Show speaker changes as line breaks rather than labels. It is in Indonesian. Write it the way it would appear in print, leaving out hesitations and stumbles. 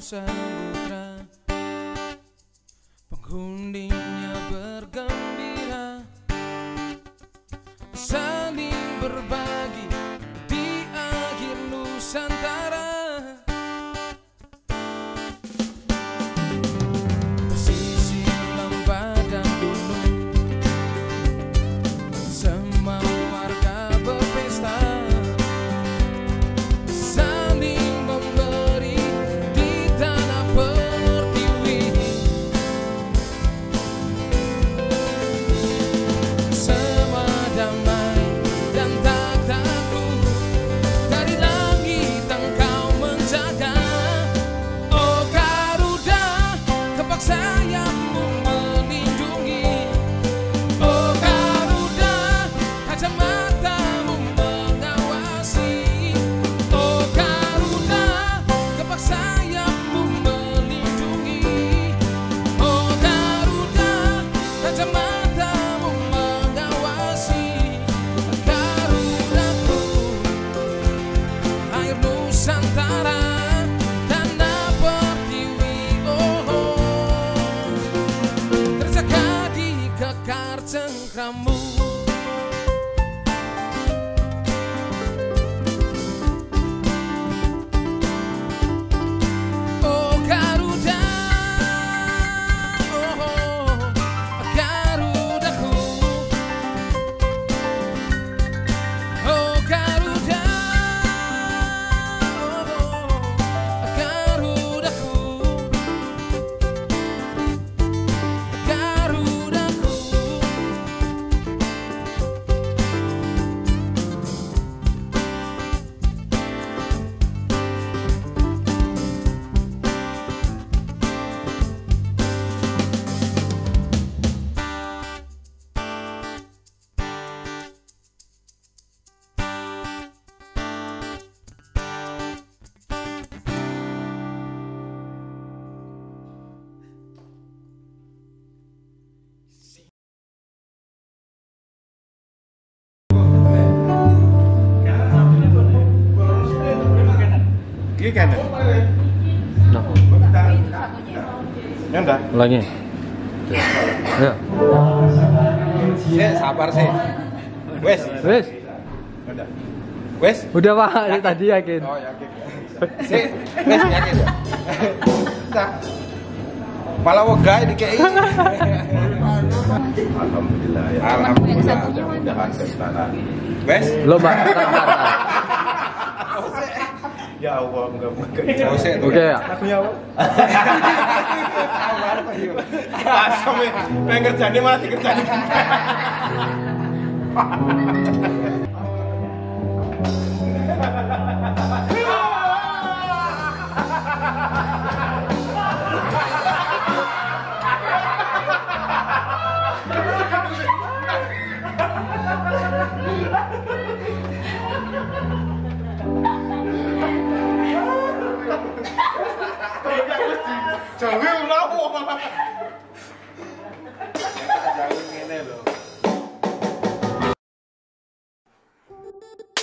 samudra, penghuninya bergembira, saling berbagi di akhir Nusantara. Pesisir lembah dan gunung, semua warga berpesta, saling memberi di tanah pertiwi. Semua damai dan tak takut, dari langit engkau menjaga. Oh Garuda, kepak sayapmu melindungi. Oh Garuda, kacamatamu mengawasi. Oh Garuda, kepak sayapmu melindungi. Oh Garuda, kacamatamu mengawasi. Garudaku, air Nusantara, tanah pertiwi, terjaga di kekar cengkramu. Oh Garuda, Garudaku. Oh Garuda, Garudaku. Garudaku.
Iki kan.
Nah,
Nyanda.
ulangi. Ya.
Sik, sabar sih. Wes.
Wes,
Nyanda. Wes.
udah Pak, ini tadi yakin.
Oh, yakin. Sik, wes yakin. Sah. Malah wegah dikei. Alhamdulillah ya. Alhamdulillah. Mudah-mudahan pestana. Wes.
Lo Mbak.
Ya Allah, enggak.
Oke ya.
Lagunya apa? Asam ya, pengen kerjanya malah dikerjain. Jangan ngelawan. Jangan ngene lho.